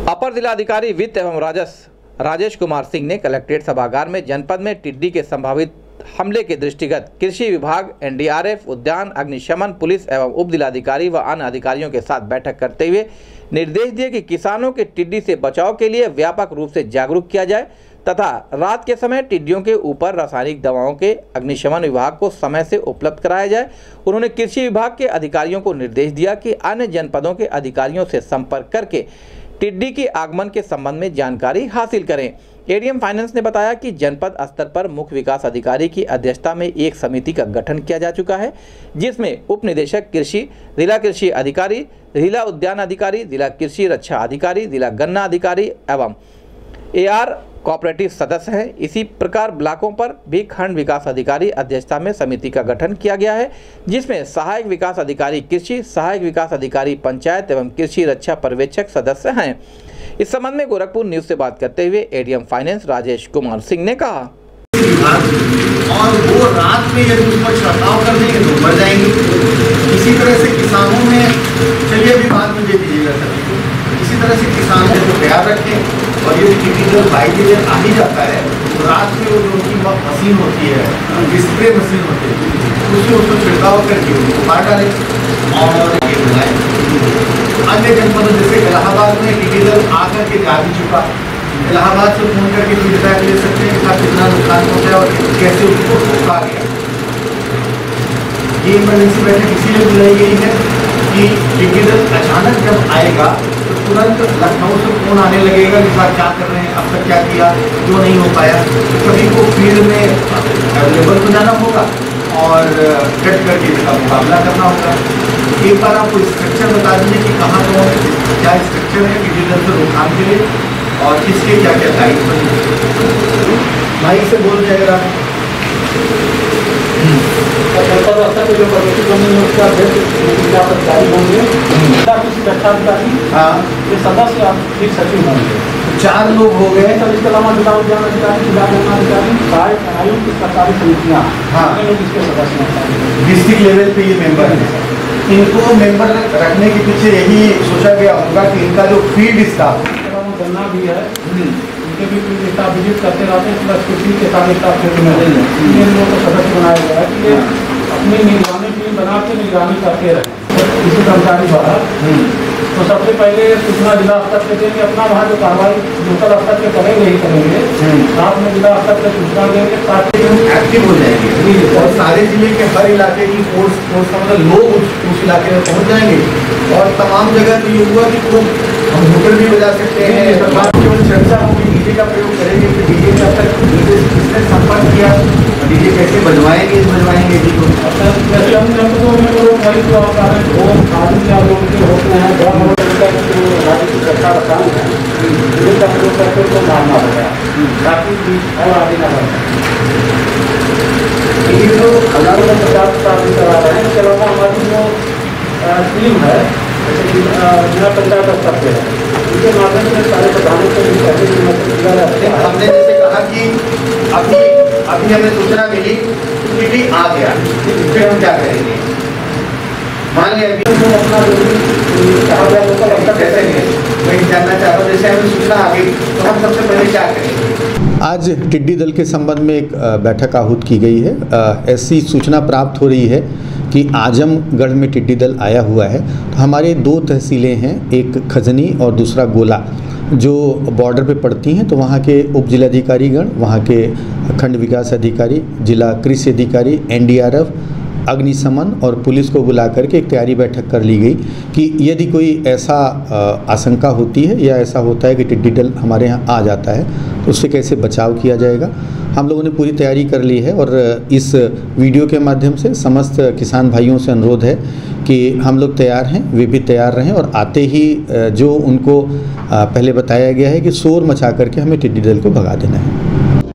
अपर जिलाधिकारी वित्त एवं राजस्व राजेश कुमार सिंह ने कलेक्ट्रेट सभागार में जनपद में टिड्डी के संभावित हमले के दृष्टिगत कृषि विभाग, एनडीआरएफ, उद्यान, अग्निशमन, पुलिस एवं उप जिलाधिकारी व अन्य अधिकारियों के साथ बैठक करते हुए निर्देश दिए कि किसानों के टिड्डी से बचाव के लिए व्यापक रूप से जागरूक किया जाए तथा रात के समय टिड्डियों के ऊपर रासायनिक दवाओं के अग्निशमन विभाग को समय से उपलब्ध कराया जाए। उन्होंने कृषि विभाग के अधिकारियों को निर्देश दिया कि अन्य जनपदों के अधिकारियों से संपर्क करके टिड्डी के आगमन के संबंध में जानकारी हासिल करें। एडीएम फाइनेंस ने बताया कि जनपद स्तर पर मुख्य विकास अधिकारी की अध्यक्षता में एक समिति का गठन किया जा चुका है, जिसमें उप निदेशक कृषि, जिला कृषि अधिकारी, जिला उद्यान अधिकारी, जिला कृषि रक्षा अधिकारी, जिला गन्ना अधिकारी एवं एआर कोऑपरेटिव सदस्य हैं। इसी प्रकार ब्लॉकों पर भी खंड विकास अधिकारी अध्यक्षता में समिति का गठन किया गया है, जिसमें सहायक विकास अधिकारी कृषि, सहायक विकास अधिकारी पंचायत एवं कृषि रक्षा पर्यवेक्षक सदस्य हैं। इस संबंध में गोरखपुर न्यूज से बात करते हुए एडीएम फाइनेंस राजेश कुमार सिंह ने कहा, और वो रात में यदि उस पर छिड़काव कर देंगे तो मर जाएंगे। इसी तरह से किसानों में, चलिए अभी बात मुझे दीजिएगा सर, इसी तरह से किसानों को तैयार रखें। और ये टिपिकल बाइक के आ ही जाता है तो रात में वो जो उनकी मशीन होती है, स्प्रे मशीन होती है, उससे उसको छिड़काव करके उनको मार डालें और ये बुलाएं। अन्य जनपदों जैसे इलाहाबाद में टिपिकल आकर के जा भी चुका, इलाहाबाद से फोन करके फीडबैक ले सकते हैं कि कितना नुकसान पहुँचा और कैसे उसको रोका गया। ये इमरजेंसी बैठक इसीलिए बुलाई गई है कि टिपिकल अचानक जब आएगा तो तुरंत लखनऊ से फोन आने लगेगा कि साहब क्या कर रहे हैं, अब तक क्या किया, जो नहीं हो पाया। सभी को फील्ड में अवेलेबल हो जाना होगा और डट करके इसका मुकाबला करना होगा। एक बार आपको स्ट्रक्चर बता दीजिए कि कहाँ कौन क्या स्ट्रक्चर है टिपिकल से रोकथाम के लिए और किसके क्या क्या दायित्व बने। माइक से बोल रहे अगर आप जो कमेटी बनी है उसका जिला अधिकारी होंगे, रक्षा अधिकारी, ये सदस्य आप सचिव होंगे, 4 लोग हो गए। इसके अलावा जिला उद्यान अधिकारी, जिला गन्ना अधिकारी, सहायक आयुक्त, सरकारी समितियाँ, लोग इसके सदस्य हैं। डिस्ट्रिक्ट लेवल पे ये मेंबर हैं। इनको मेंबर रखने के पीछे यही सोचा गया होगा कि इनका जो फील्ड स्टाफ गन्ना भी है, उनके भी फील्ड स्टाफ विजिट करते रहते हैं, प्लस कृषि के साथ स्टाफ में इन लोगों को सदस्य बनाया गया है कि ये अपनी निगरानी टीम बना के निगरानी करते रहे किसी कर्मचारी द्वारा। तो सबसे पहले सूचना जिला स्तर पे देंगे, अपना वहाँ जो कार्रवाई लोकल स्तर पे करेंगे ही करेंगे, साथ में जिला स्तर पे सूचना देंगे ताकि हम एक्टिव हो जाएंगे और सारे जिले के हर इलाके की फोर्स का मतलब लोग उस इलाके में पहुँच जाएंगे। और तमाम जगह तो ये हुआ कि हम होटल भी बजा सकते हैं, सरकार केवल चर्चा होगी, डीजे का प्रयोग करेंगे कि डीजे का तक डीजे से किसने संपर्क किया, डीजे कैसे बजवाएंगे जी को। जैसे हम जनपदों में लोग भाई जो आप लोग के होते हैं राज्य की सुरक्षा का काम है, डीजे का प्रयोग करके उनको मारना होगा ताकि और आगे न बढ़े। ये जो हजारों का 50 आदमी करा रहे हैं, इसके अलावा हमारी जो टीम है जिला पंचायत स्तर पे है, उनके माध्यम से सारे प्रधानों को हमने जैसे कहा कि अभी हमें सूचना मिली कि आ गया, इस पर हम क्या करेंगे। मान लिया अभी अपना कैसे मैं जानना चाहता हूँ, जैसे हमें सूचना आ गई तो हम सबसे पहले क्या करेंगे। आज टिड्डी दल के संबंध में एक बैठक आहूत की गई है। ऐसी सूचना प्राप्त हो रही है कि आजमगढ़ में टिड्डी दल आया हुआ है। तो हमारे 2 तहसीलें हैं, एक खजनी और दूसरा गोला, जो बॉर्डर पे पड़ती हैं। तो वहाँ के उप जिलाधिकारीगण, वहाँ के खंड विकास अधिकारी, जिला कृषि अधिकारी, एनडीआरएफ, अग्निशमन और पुलिस को बुला करके एक तैयारी बैठक कर ली गई कि यदि कोई ऐसा आशंका होती है या ऐसा होता है कि टिड्डी दल हमारे यहाँ आ जाता है तो उससे कैसे बचाव किया जाएगा। हम लोगों ने पूरी तैयारी कर ली है और इस वीडियो के माध्यम से समस्त किसान भाइयों से अनुरोध है कि हम लोग तैयार हैं, वे भी तैयार रहें और आते ही जो उनको पहले बताया गया है कि शोर मचा करके हमें टिड्डी दल को भगा देना है।